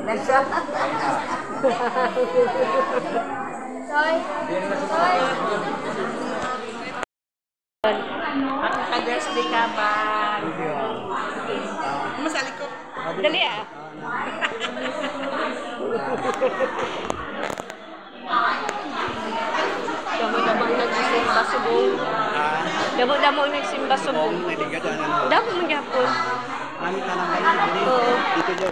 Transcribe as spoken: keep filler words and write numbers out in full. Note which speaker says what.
Speaker 1: na siya. Soy. Soy.
Speaker 2: Happy Father's Day ka ba? Masali ko.
Speaker 3: Dali ah. Damo-damo nagsimba subong. Damo-damo nagsimba subong. Damo mo gyapon.
Speaker 4: Ano ka naman?
Speaker 3: Oo.
Speaker 4: Dito daw.